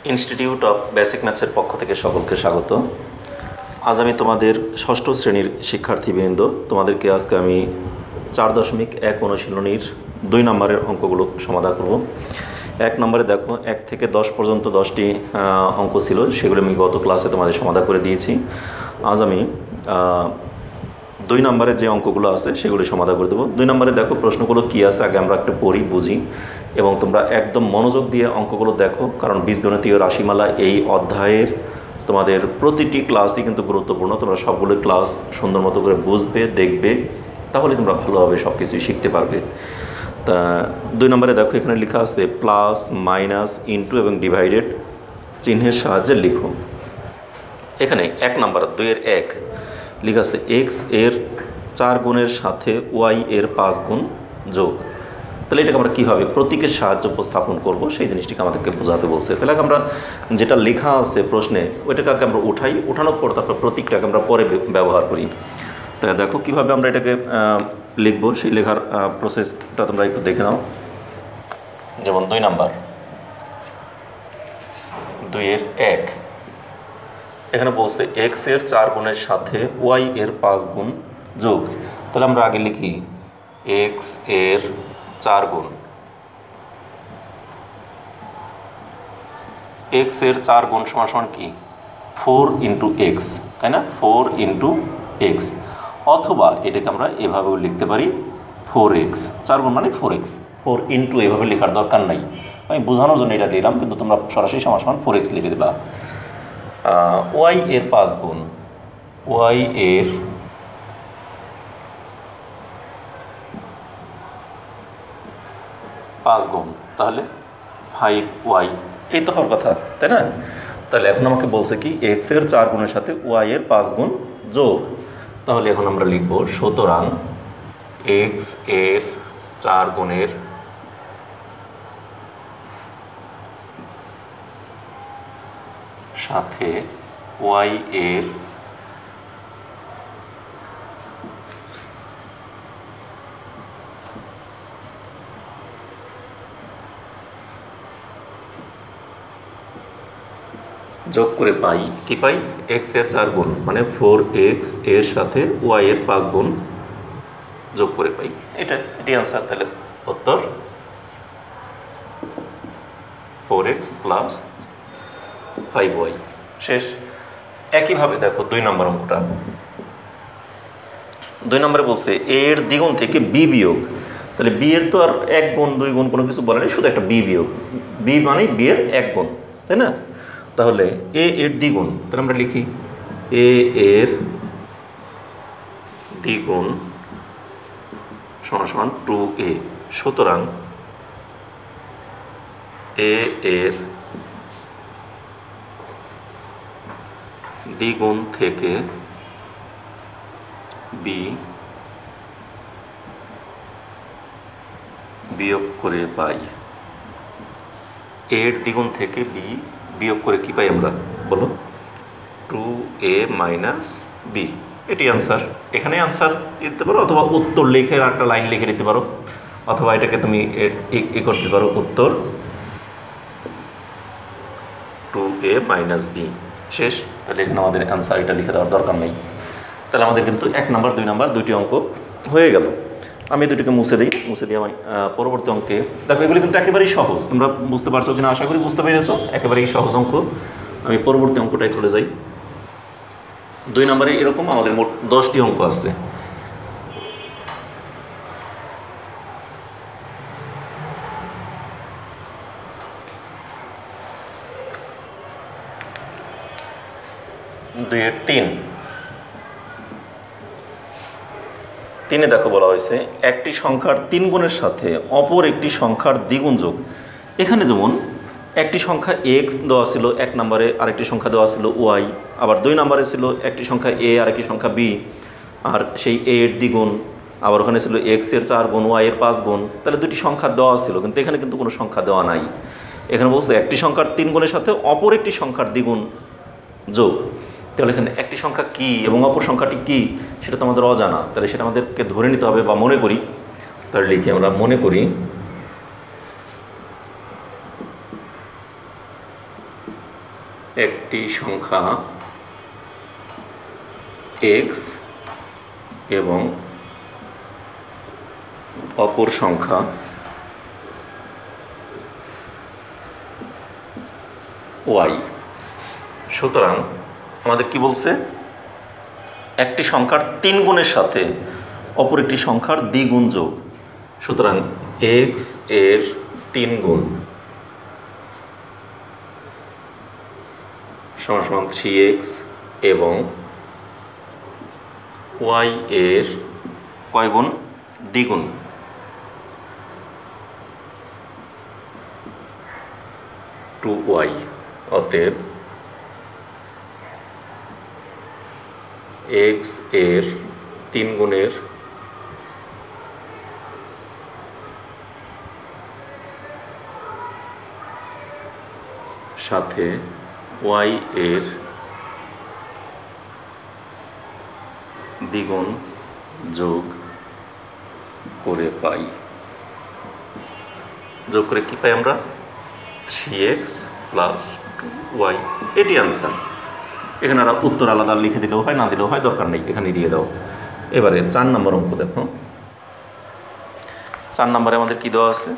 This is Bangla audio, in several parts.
ইনস্টিটিউট অফ বেসিক ম্যাথসের পক্ষ থেকে সকলকে স্বাগত। আজ আমি তোমাদের ষষ্ঠ শ্রেণীর শিক্ষার্থীবৃন্দ, তোমাদেরকে আজকে আমি 4.1 অনুশীলনীর 2 নম্বরের অঙ্কগুলো সমাধান করব। 1 নম্বরে দেখো 1 থেকে 10 পর্যন্ত 10টি অঙ্ক ছিল, সেগুলো আমি গত ক্লাসে তোমাদের সমাধান করে দিয়েছি। আজ আমি 2 নম্বরের যে অঙ্কগুলো আছে সেগুলো সমাধান করে দেবো। 2 নম্বরে দেখো প্রশ্নগুলো কী আছে আগে আমরা একটু পড়ি, বুঝি, এবং তোমরা একদম মনোযোগ দিয়ে অঙ্কগুলো দেখো, কারণ বীজগণিতীয় রাশিমালা এই অধ্যায়ের তোমাদের প্রতিটি ক্লাসই কিন্তু গুরুত্বপূর্ণ। তোমরা সবগুলো ক্লাস সুন্দর মতো করে বুঝবে, দেখবে, তাহলে তোমরা ভালোভাবে সব কিছুই শিখতে পারবে। তা 2 নম্বরে দেখো এখানে লেখা আছে প্লাস, মাইনাস, ইনটু এবং ডিভাইডেড চিহ্নের সাহায্যে লিখো। এখানে 1 নম্বর 2-এর 1 লেখা আছে এক্স এর 4 গুণের সাথে ওয়াই এর 5 গুণ যোগ। তাহলে এটাকে আমরা কীভাবে প্রতীকের সাহায্যে উপস্থাপন করব সেই জিনিসটিকে আমাদেরকে বোঝাতে বলছে। তাহলে আমরা যেটা লেখা আছে প্রশ্নে ওইটাকে আগে আমরা উঠাই, উঠানোর পর তারপর প্রতীকটাকে আমরা পরে ব্যবহার করি। তাই দেখো কীভাবে আমরা এটাকে লিখবো, সেই লেখার প্রসেসটা তোমরা একটু দেখে নাও। যেমন 2 নাম্বার 2-এর 1 এখানে বলছে এক্স এর 4 গুণের সাথে ওয়াই এর 5 গুণ যোগ। তাহলে আমরা আগে লিখি এক্স এর 4 গুণ, এক্স এর 4 গুণ সমান সমান কি 4 ইন্টু এক্স, তাই না? 4 ইন্টু এক্স, অথবা এটাকে আমরা এভাবেও লিখতে পারি 4x। 4 গুণ মানে 4x, 4 ইন্টু এভাবে লেখার দরকার নাই, আমি বোঝানোর জন্য এটা দিলাম, কিন্তু তোমরা সরাসরি সমান সমান 4x লিখে দেবা। ওয়াই এর 5 গুণ, ওয়াই এর 5 গুণ, তাহলে 5y, এই তো হওয়ার কথা, তাই না? তাহলে এখন আমাকে বলছে কি এক্স এর 4 গুণের সাথে ওয়াই এর 5 গুণ যোগ। তাহলে এখন আমরা লিখব সুতরাং এক্স এর 4 গুণের সাথে ওয়াই এর যোগ করে পাই কি পাই এক্স এর 4 গুণ মানে 4x এর সাথে ওয়াই এর 5 গুণ যোগ করে পাই। এটি আনসার। তাহলে উত্তর 4x প্লাস 5y। শেষ। একইভাবে দেখো 2 নম্বর অঙ্কটা। 2 নম্বরে বলছে এ এর দ্বিগুণ থেকে বি বিয়োগ। তাহলে বি এর তো আর 1 গুণ 2 গুণ কোনো কিছু বলে নেই, শুধু একটা বি বিয়োগ। বি মানে বি এর 1 গুণ, তাই না? তাহলে এ এর দ্বিগুণ, তাহলে আমরা লিখি এ এর দ্বিগুণ সমান সমান 2a। সুতরাং এ এর দ্বিগুণ থেকে বি বিয়োগ করে পাই, এর দ্বিগুণ থেকে বি বিয়োগ করে কি পাই আমরা বলো? 2a minus B. এটি আনসার। এখানে আনসার দিতে পারো, অথবা উত্তর লিখে একটা লাইন লিখে দিতে পারো, অথবা এটাকে তুমি করতে পারো উত্তর 2a মাইনাস বি। শেষ। তাহলে এখানে আমাদের অ্যান্সার এটা লিখে দেওয়ার দরকার নেই। তাহলে আমাদের কিন্তু 1 নম্বর 2 নম্বর 2টি অঙ্ক হয়ে গেল। আমি দুটিকে মুছে দিই, মুছে দিয়ে আমি পরবর্তী অঙ্কে দেখো এগুলি কিন্তু একেবারেই সহজ। তোমরা বুঝতে পারছো কিনা আশা করি বুঝতে পেরেছো, একেবারেই সহজ অঙ্ক। আমি পরবর্তী অঙ্কটায় চলে যাই। 2 নম্বরে এরকম আমাদের মোট 10টি অঙ্ক আছে। তিনে দেখো বলা হয়েছে একটি সংখ্যার 3 গুণের সাথে অপর একটি সংখ্যার দ্বিগুণ যোগ। এখানে যেমন একটি সংখ্যা এক্স দেওয়া ছিল 1 নম্বরে, আরেকটি সংখ্যা দেওয়া ছিল ওয়াই, আবার 2 নম্বরে ছিল একটি সংখ্যা এ আরেকটি সংখ্যা বি, আর সেই এ এর দ্বিগুণ, আবার ওখানে ছিল এক্স এর 4 গুণ ওয়াই এর 5 গুণ। তাহলে 2টি সংখ্যা দেওয়া ছিল, কিন্তু এখানে কিন্তু কোনো সংখ্যা দেওয়া নাই। এখানে বলছে একটি সংখ্যার 3 গুণের সাথে অপর একটি সংখ্যার দ্বিগুণ যোগ। তাহলে এখানে একটি সংখ্যা কি এবং অপর সংখ্যাটি কি সেটা তো আমাদের অজানা, তাহলে সেটা আমাদেরকে ধরে নিতে হবে বা মনে করি। তাহলে লিখি আমরা মনে করি একটি সংখ্যা x এবং অপর সংখ্যা y। সুতরাং আমাদের কি বলছে, একটি সংখ্যার 3 গুণের সাথে অপর একটি সংখ্যার দ্বিগুণ যোগ। সুতরাং x এর 3 গুণ সমান সমান 3x এবং y এর কয় গুণ? দ্বিগুণ। Two y। অতএব x এর 3 গুণের সাথে y এর দ্বিগুণ যোগ করে পাই। যোগ করে কি পাই আমরা? 3x plus 2y। এটি অ্যান্সার। এখানে আর উত্তর আলাদা লিখে দিলেও হয়, না দিলেও হয়, দরকার নেই, এখানে দিয়ে দাও। এবারে 4 নম্বর অঙ্ক দেখো। 4 নম্বরে আমাদের কি দেওয়া আছে?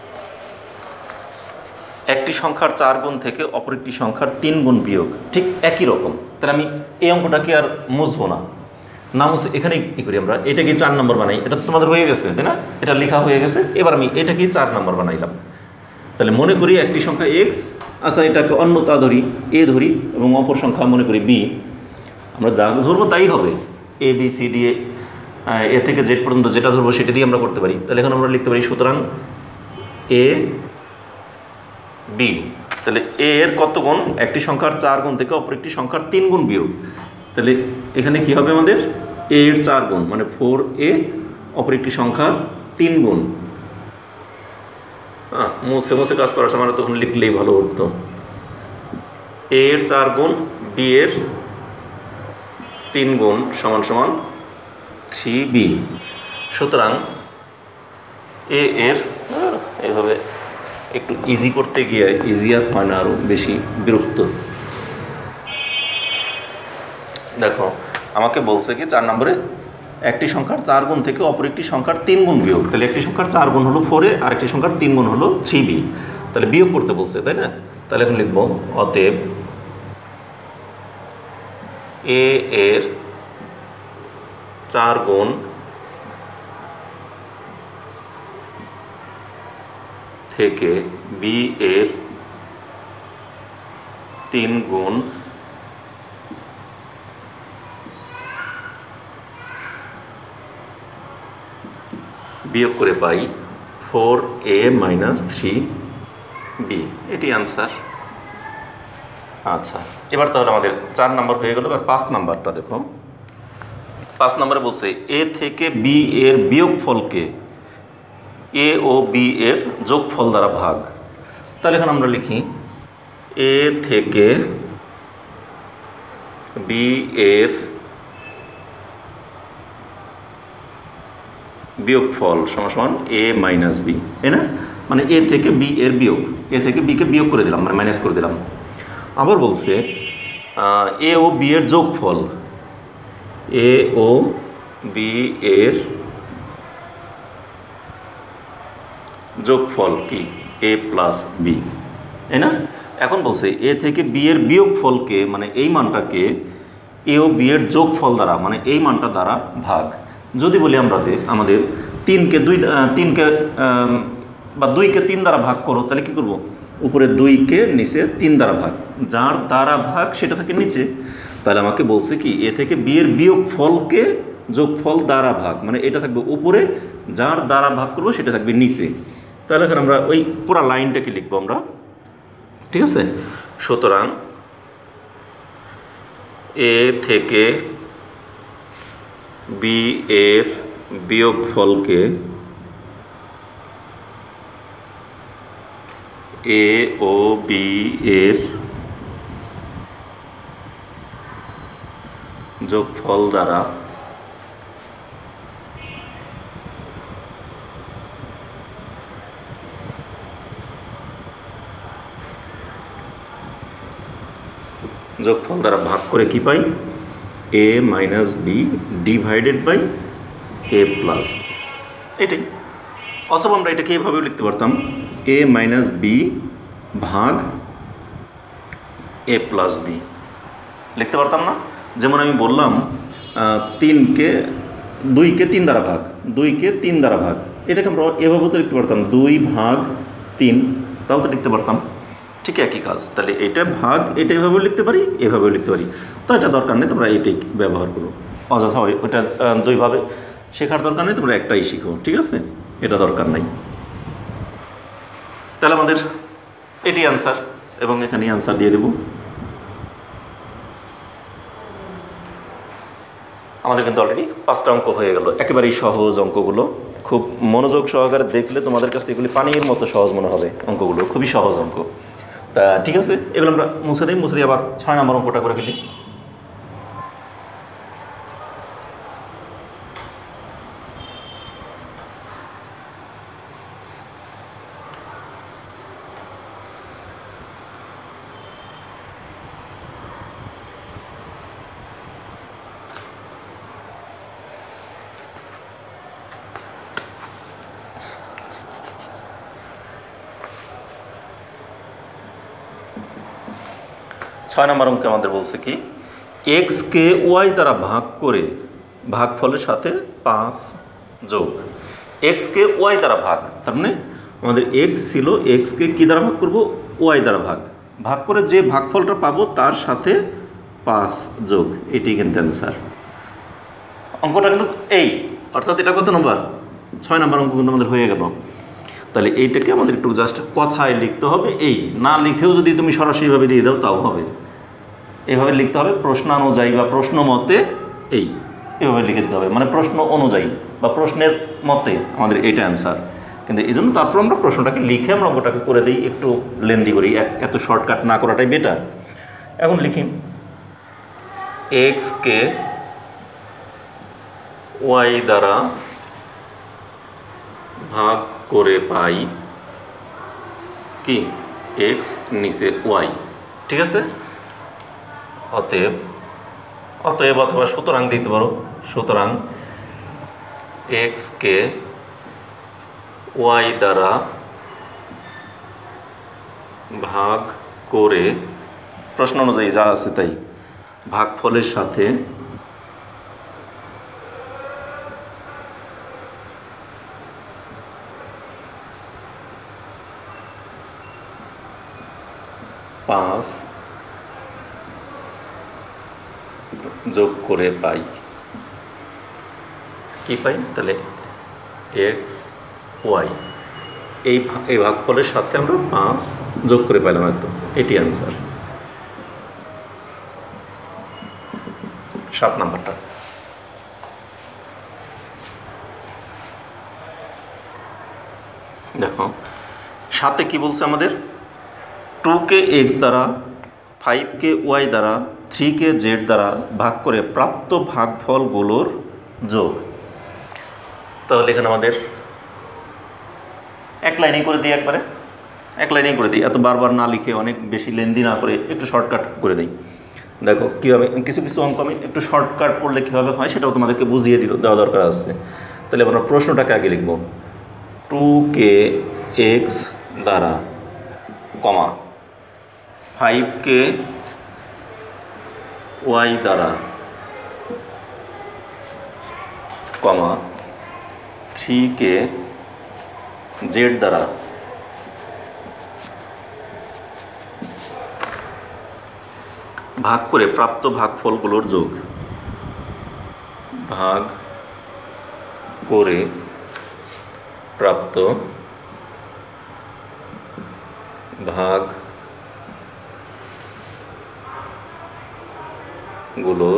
একটি সংখ্যার 4 গুণ থেকে অপর একটি সংখ্যার 3 গুণ বিয়োগ। ঠিক একই রকম। তাহলে আমি এই অঙ্কটাকে আর মুছবো না, না মুছে এখানেই কী করি আমরা, এটাকে 4 নম্বর বানাই। এটা তো তোমাদের হয়ে গেছে, তাই না? এটা লেখা হয়ে গেছে। এবার আমি এটাকেই 4 নম্বর বানাইলাম। তাহলে মনে করি একটি সংখ্যা x, আচ্ছা এটাকে অন্যতা ধরি, a ধরি, এবং অপর সংখ্যা মনে করি b। আমরা যা ধরবো তাই হবে, a b c d এ থেকে z পর্যন্ত যেটা ধরবো সেটা দিয়ে আমরা করতে পারি। তাহলে এখন আমরা লিখতে পারি সুতরাং a b। তাহলে a এর কত গুণ? একটি সংখ্যার 4 গুণ থেকে অপর একটি সংখ্যার 3 গুণ বিয়োগ। তাহলে এখানে কি হবে আমাদের? a এর 4 গুণ মানে 4a, অপর একটি সংখ্যার 3 গুণ। মুছে মুছে কাজ করার সময় তখন লিখলেই ভালো হতো। a এর 4 গুণ b এর 3 গুণ সমান সমান 3b। সুতরাং a এর এইভাবে একটু ইজি করতে গিয়ে ইজিয়ার হয় না, আরও বেশি বিরক্ত। দেখো আমাকে বলছে কি 4 নম্বরে একটি সংখ্যার 4 গুণ থেকে অপর একটি সংখ্যার 3 গুণ বিয়োগ। তাহলে একটি সংখ্যার 4 গুণ হলো 4a, আর একটি সংখ্যার 3 গুণ হলো 3b। তাহলে বিয়োগ করতে বলছে, তাই না? তাহলে এখন লিখব অতএব a এর 4 গুণ থেকে b এর 3 গুণ বিয়োগ করে পাই 4a মাইনাস 3b। এটি আনসার। আচ্ছা, এবার তাহলে আমাদের 4 নম্বর হয়ে গেল। এবার 5 নম্বরটা দেখো। 5 নম্বরে বলছে a থেকে b এর বিয়োগফলকে a ও b এর যোগফল দ্বারা ভাগ। তাহলে এখন আমরা লিখি a থেকে b এর বিয়োগফল সমান সমান a মাইনাস b, তাই না? মানে a থেকে b এর বিয়োগ, a থেকে b কে বিয়োগ করে দিলাম, মানে মাইনাস করে দিলাম। আবার বলছে a ও b এর যোগফল, a ও b এর যোগফল কি? a প্লাস b, তাই না? এখন বলছে a থেকে b এর বিয়োগফলকে, মানে এই মানটাকে a ও b এর যোগফল দ্বারা, মানে এই মানটা দ্বারা ভাগ। যদি বলি আমাদের 3কে 3 দ্বারা ভাগ করো, তাহলে কি করব? উপরে 2কে নিচে 3 দ্বারা ভাগ, যার দ্বারা ভাগ সেটা থাকে নিচে। তাহলে আমাকে বলছে কি a থেকে b এর বিয়োগফলকে যোগফল দ্বারা ভাগ, মানে এটা থাকবে উপরে, যার দ্বারা ভাগ করবো সেটা থাকবে নিচে। তাহলে এখন আমরা ওই পুরো লাইনটাকে লিখবো আমরা, ঠিক আছে? সুতরাং a থেকে b এর বিয়োগফলকে a ও b এর যোগফল দ্বারা যোগফল দ্বারা ভাগ করে কি পাই, a minus B divided by a plus, এটাই। অথবা আমরা এটাকে এভাবেও লিখতে পারতাম, a মাইনাস বি ভাগ a প্লাস বি লিখতে পারতাম না? যেমন আমি বললাম 2কে 3 দ্বারা ভাগ, 2কে 3 দ্বারা ভাগ, এটাকে আমরা এভাবেও তো লিখতে পারতাম 2 ভাগ 3, তাও তো লিখতে পারতাম। ঠিক একই কাজ। তাহলে এটা ভাগ, এটা এভাবেও লিখতে পারি, এভাবেও লিখতে পারি। তো এটা দরকার নেই, তোমরা এটাই ব্যবহার করো। অযথা ওইটা দুইভাবে শেখার দরকার নেই, তোমরা একটাই শিখো, ঠিক আছে? এটা দরকার নাই। তাহলে আমাদের এটি অ্যান্সার, এবং এখানে অ্যান্সার দিয়ে দেব। আমাদের কিন্তু অলরেডি 5টা অঙ্ক হয়ে গেল, একেবারেই সহজ অঙ্কগুলো। খুব মনোযোগ সহকারে দেখলে তোমাদের কাছে এগুলি পানির মতো সহজ মনে হবে। অঙ্কগুলো খুবই সহজ অঙ্ক। তা ঠিক আছে, এগুলো আমরা মুছে দিই আবার 6 নম্বর অঙ্কটা করে ফেলি। ছয় নম্বর অঙ্কে আমাদের বলছে কি, এক্সকে ওয়াই দ্বারা ভাগ করে ভাগফলের সাথে 5 যোগ। এক্সকে ওয়াই দ্বারা ভাগ, তার মানে আমাদের এক্স ছিল, এক্সকে কী দ্বারা ভাগ করব, ওয়াই দ্বারা ভাগ করে যে ভাগফলটা পাবো তার সাথে 5 যোগ, এটাই কিন্তু অ্যান্সার। অঙ্কটা কিন্তু এই, অর্থাৎ এটা কত নম্বর, 6 নম্বর অঙ্ক কিন্তু আমাদের হয়ে গেল। তাহলে এইটাকে আমাদের একটু জাস্ট কথায় লিখতে হবে, এই না লিখেও যদি তুমি সরাসরিভাবে দিয়ে দাও তাও হবে। এভাবে লিখতে হবে প্রশ্নানুযায়ী বা প্রশ্ন মতে, এভাবে লিখে দিতে হবে, মানে প্রশ্ন অনুযায়ী বা প্রশ্নের মতে আমাদের এইটা অ্যান্সার। কিন্তু এই জন্য তারপর আমরা প্রশ্নটাকে লিখে আমরা অঙ্কটাকে করে দিই, একটু লেন্দি করি, এত শর্টকাট না করাটাই বেটার। এখন লিখি, এক্সকে ওয়াই দ্বারা ভাগ করে পাই কি, এক্স নিচে ওয়াই, ঠিক আছে? অতএব অথবা সুতরাং দিতে পারো, সুতরাং এক্সকে ওয়াই দ্বারা ভাগ করে প্রশ্ন অনুযায়ী যা আছে তাই ভাগফলের সাথে 5 যোগ করে পাই, কি পাই? তাহলে এক্স ওয়াই, এই ভাগফলের সাথে আমরা 5 যোগ করে পাইলাম একদম, এটি অ্যান্সার। 7 নাম্বারটা দেখো, 7-এ কি বলছে আমাদের, 2কে এক্স দ্বারা, 5কে ওয়াই দ্বারা, 3কে জেড দ্বারা ভাগ করে প্রাপ্ত ভাগফলগুলোর যোগ। তাহলে এখানে আমাদের এক লাইনেই করে দিই, এক লাইনেই করে দিই, এত বারবার না লিখে, অনেক বেশি লেন্দি না করে একটু শর্টকাট করে দিই। দেখো কীভাবে কিছু অঙ্ক আমি একটু শর্টকাট করলে কীভাবে হয় সেটাও তোমাদেরকে বুঝিয়ে দেওয়া দরকার আছে। তাহলে আমরা প্রশ্নটাকে আগে লিখব, 2কে এক্স দ্বারা, কমা 5কে ওয়াই দ্বারা, কমা 3কে জেড দ্বারা ভাগ করে প্রাপ্ত ভাগফলগুলোর যোগ। ভাগ করে প্রাপ্ত ভাগগুলোর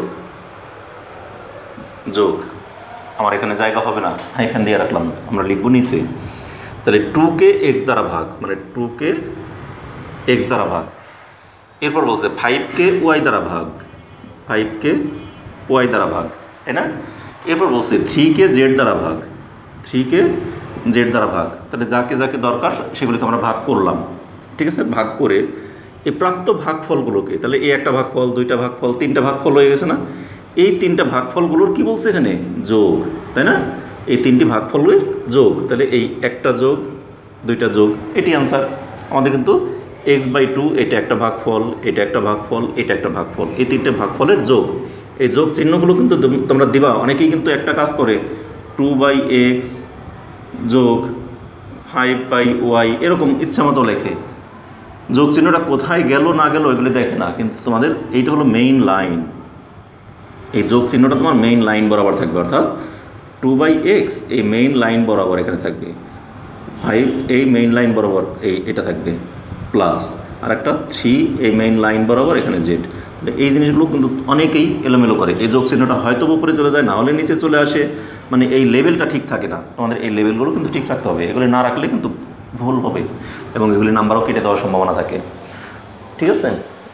যোগ। আমার এখানে জায়গা হবে না, এখান দিয়ে রাখলাম, আমরা লিখব নিচে। তাহলে 2কে এক্স দ্বারা ভাগ, মানে 2কে এক্স দ্বারা ভাগ। এরপর বলছে 5কে ওয়াই দ্বারা ভাগ, 5কে ওয়াই দ্বারা ভাগ, তাই না? এরপর বলছে 3কে জেড দ্বারা ভাগ, 3কে জেড দ্বারা ভাগ। তাহলে যাকে যাকে দরকার সেগুলিকে আমরা ভাগ করলাম, ঠিক আছে? ভাগ করে এই প্রাপ্ত ভাগফলগুলোকে, তাহলে এই একটা ভাগফল, দুইটা ভাগফল, তিনটা ভাগফল হয়ে গেছে না, এই তিনটা ভাগফলগুলোর কি বলছে এখানে যোগ, তাই না? এই তিনটি ভাগফলের যোগ, তাহলে এই একটা যোগ দুইটা যোগ, এটি আনসার আমাদের। কিন্তু x/2 এটা একটা ভাগফল, এটা একটা ভাগফল, এটা একটা ভাগফল, এই তিনটে ভাগফলের যোগ। এই যোগ চিহ্নগুলো কিন্তু তোমরা দিবা। অনেকেই কিন্তু একটা কাজ করে 2/x যোগ 5/y এরকম ইচ্ছা মতো লেখে, যোগ চিহ্নটা কোথায় গেল না গেল এগুলি দেখে না। কিন্তু তোমাদের এইটা হলো মেইন লাইন, এই যোগ চিহ্নটা তোমার মেইন লাইন বরাবর থাকবে, অর্থাৎ 2/x এই মেইন লাইন বরাবর এখানে থাকবে, 5 এই মেইন লাইন বরাবর এটা থাকবে প্লাস, আর একটা 3 এই মেইন লাইন বরাবর এখানে জেড। এই জিনিসগুলো কিন্তু অনেকেই এলোমেলো করে, এই যোগ চিহ্নটা হয়তো উপরে চলে যায়, না হলে নিচে চলে আসে, মানে এই লেভেলটা ঠিক থাকে না। তোমাদের এই লেভেলগুলো কিন্তু ঠিক রাখতে হবে, এগুলি না রাখলে কিন্তু ভুল হবে এবং এগুলি নাম্বারও কেটে দেওয়ার সম্ভাবনা থাকে। ঠিক আছে,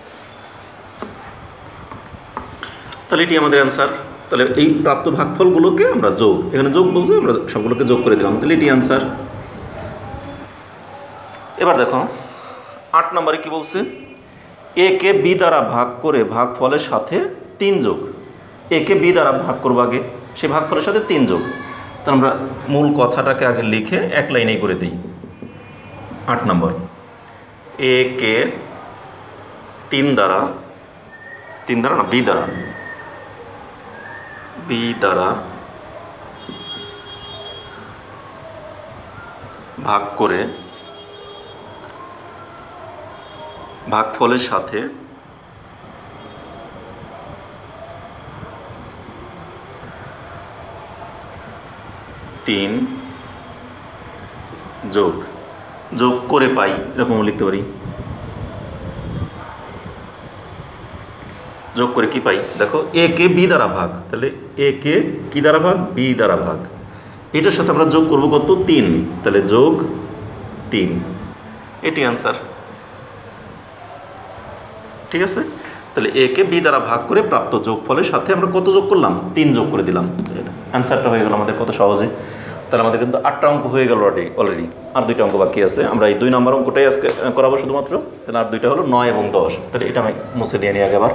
তাহলে এটি আমাদের অ্যান্সার। তাহলে এই প্রাপ্ত ভাগফলগুলোকে আমরা যোগ, এখানে যোগ বলছে, আমরা সবগুলোকে যোগ করে দিলাম, তাহলে এটি অ্যান্সার। এবার দেখো 8 নম্বরে কি বলছে, এ কে বি দ্বারা ভাগ করে ভাগফলের সাথে 3 যোগ। এ কে বি দ্বারা ভাগ করবো আগে, সেই ভাগফলের সাথে 3 যোগ। তো আমরা মূল কথাটাকে আগে লিখে এক লাইনেই করে দিই। 8 নম্বর, এ কে 3 দ্বারা না বি দ্বারা ভাগ করে ভাগফলের সাথে 3 যোগ করে পাই, এরকম লিখতে পারি। যোগ করে কি পাই দেখো, এ কে বি দ্বারা ভাগ, তাহলে এ কে কি দ্বারা ভাগ, বি দ্বারা ভাগ, এটার সাথে আমরা যোগ করব কত, 3, তাহলে যোগ 3, এটি অ্যান্সার। ঠিক আছে, তাহলে এ কে বি দ্বারা ভাগ করে প্রাপ্ত যোগফলের সাথে আমরা কত যোগ করলাম, 3 যোগ করে দিলাম, অ্যান্সারটা হয়ে গেল আমাদের কত সহজে। তাহলে আমাদের কিন্তু 8টা অঙ্ক হয়ে গেল অলরেডি, আর 2টা অঙ্ক বাকি আছে। আমরা এই 2 নম্বর অঙ্কটাই আজকে করাবো শুধুমাত্র, তাহলে আর 2টা হলো 9 এবং 10। তাহলে এটা আমি মুছে দিয়ে নিই আগে আবার।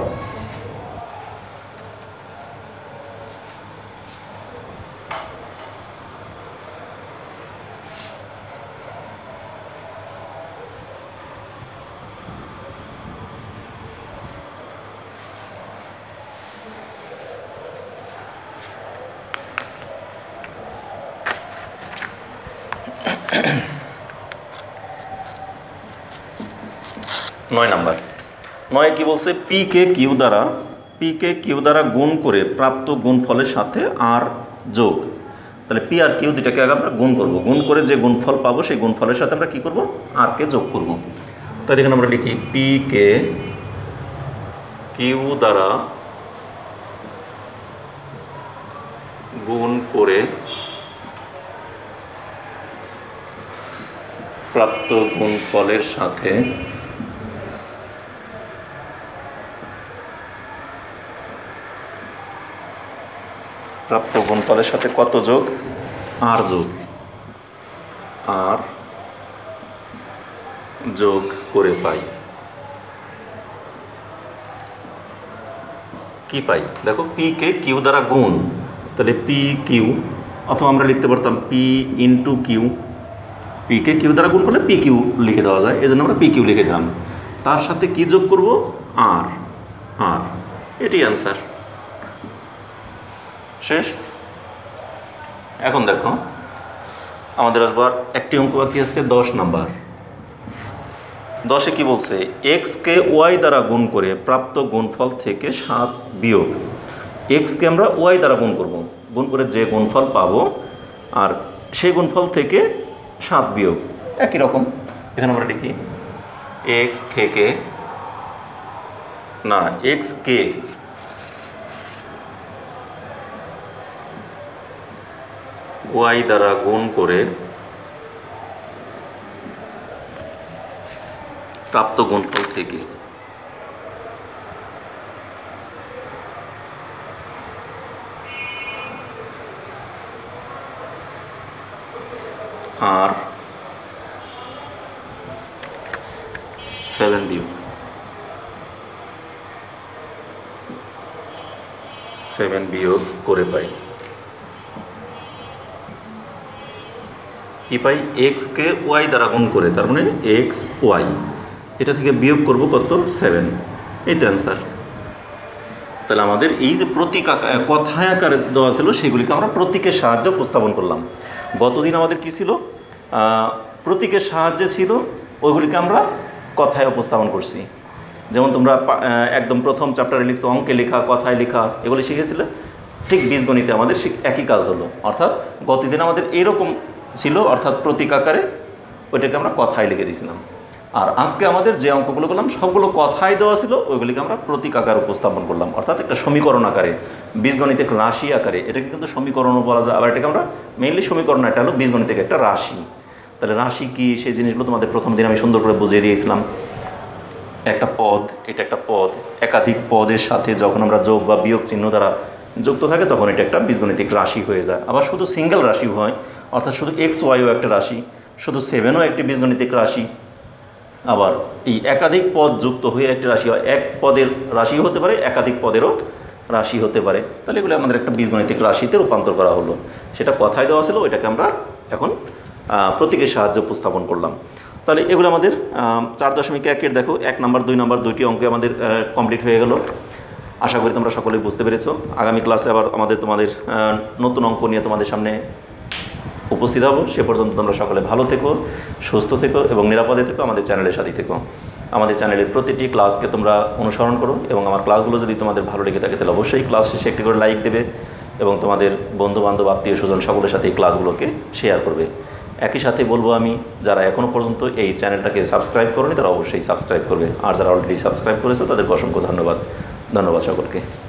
নয় নাম্বার, 9 কি বলছে, পি কে কিউ দ্বারা গুণ করে প্রাপ্ত গুণফলের সাথে আর যোগ। তাহলে পি আর কিউ দুটাকে আগে আমরা গুণ করব, গুণ করে যে গুণফল পাবো সেই গুণফলের সাথে আমরা কি করব, আর কে যোগ করব। তাহলে এখানে আমরা লিখি পি কে কিউ দ্বারা গুণ করে প্রাপ্ত গুণফলের সাথে কত যোগ, আর যোগ করে পাই। কি পাই দেখো, পি কে কিউ দ্বারা গুণ, তাহলে পি কিউ, অথবা আমরা লিখতে পারতাম পি ইন্টু কিউ। পি কে কিউ দ্বারা গুণ করলে পি কিউ লিখে দেওয়া যায়, এই জন্য আমরা পি কিউ লিখে দিলাম। তার সাথে কি যোগ করব, আর, এটি অ্যান্সার। শেষ। এখন দেখো আমাদের আসবার একটি অঙ্ক বাকি আছে, 10 নাম্বার। 10-এ কি বলছে, এক্স কে ওয়াই দ্বারা গুণ করে প্রাপ্ত গুণফল থেকে 7 বিয়োগ। এক্সকে আমরা ওয়াই দ্বারা গুণ করব, গুণ করে যে গুণফল পাবো আর সেই গুণফল থেকে 7 বিয়োগ, একই রকম। এখানে আমরা লিখি এক্স কে ওয়াই দ্বারা গুণ করে প্রাপ্ত গুণফল থেকে আর 7 বিয়োগ। 7 বিয়োগ করে পাই, কি পাই? এক্সকে ওয়াই দ্বারা গুণ করে, তার মানে এক্স ওয়াই, এটা থেকে বিয়োগ করব কত? 7। এই তো অ্যান্সার। তাহলে আমাদের এই যে প্রতীক কথায় আকারে দেওয়া ছিল সেগুলিকে আমরা প্রতীকের সাহায্যে উপস্থাপন করলাম। গতদিন আমাদের কি ছিল? প্রতীকের সাহায্যে ছিল, ওইগুলিকে আমরা কথায় উপস্থাপন করছি। যেমন তোমরা একদম প্রথম চ্যাপ্টারে লিখছো অঙ্কে লেখা, কথায় লেখা, এগুলি শিখেছিলে। ঠিক বীজগণিতে আমাদের একই কাজ হলো, অর্থাৎ গতদিন আমাদের এইরকম ছিল, অর্থাৎ প্রতীক আকারে, ওইটাকে আমরা কথায় লিখে দিয়েছিলাম। আর আজকে আমাদের যে অঙ্কগুলো করলাম সবগুলো কথায় দেওয়া ছিল, ওইগুলিকে আমরা প্রতীক আকারে উপস্থাপন করলাম, অর্থাৎ একটা সমীকরণ আকারে, বীজগণিতিক রাশি আকারে। এটাকে কিন্তু সমীকরণও বলা যায়, আবার এটাকে আমরা মেইনলি সমীকরণ, এটা হলো বীজগণিতিক একটা রাশি। তাহলে রাশি কি, সেই জিনিসগুলো তোমাদের প্রথম দিন আমি সুন্দর করে বুঝিয়ে দিয়েছিলাম। একটা পদ, এটা একটা পদ, একাধিক পদের সাথে যখন আমরা যোগ বা বিয়োগ চিহ্ন দ্বারা যুক্ত থাকে তখন এটা একটা বীজগণিতিক রাশি হয়ে যায়। আবার শুধু সিঙ্গেল রাশি হয়, অর্থাৎ শুধু এক্স ওয়াইও একটা রাশি, শুধু 7ও একটি বীজগণিতিক রাশি। আবার এই একাধিক পদ যুক্ত হয়ে একটি রাশি হয়, এক পদের রাশি হতে পারে, একাধিক পদেরও রাশি হতে পারে। তাহলে এগুলো আমাদের একটা বীজগণিতিক রাশিতে রূপান্তর করা হলো। সেটা কথায় দেওয়া ছিল, ওইটাকে আমরা এখন প্রতীকের সাহায্যে উপস্থাপন করলাম। তাহলে এগুলো আমাদের 4.1-এর দেখো 1 নম্বর 2 নম্বর দুইটি অঙ্কে আমাদের কমপ্লিট হয়ে গেল। আশা করি তোমরা সকলেই বুঝতে পেরেছো। আগামী ক্লাসে আবার তোমাদের নতুন অঙ্ক নিয়ে তোমাদের সামনে উপস্থিত হব। সে পর্যন্ত তোমরা সকলে ভালো থেকো, সুস্থ থেকো এবং নিরাপদে থেকো, আমাদের চ্যানেলের সাথে থেকো। আমাদের চ্যানেলের প্রতিটি ক্লাসকে তোমরা অনুসরণ করো এবং আমার ক্লাসগুলো যদি তোমাদের ভালো লেগে থাকে তাহলে অবশ্যই ক্লাস শেষে একটি করে লাইক দেবে এবং তোমাদের বন্ধুবান্ধব, আত্মীয় স্বজন সকলের সাথে এই ক্লাসগুলোকে শেয়ার করবে। একই সাথে বলবো আমি, যারা এখনও পর্যন্ত এই চ্যানেলটাকে সাবস্ক্রাইব করোনি তারা অবশ্যই সাবস্ক্রাইব করবে, আর যারা অলরেডি সাবস্ক্রাইব করেছো তাদেরকে অসংখ্য ধন্যবাদ। ধন্যবাদ সকলকে।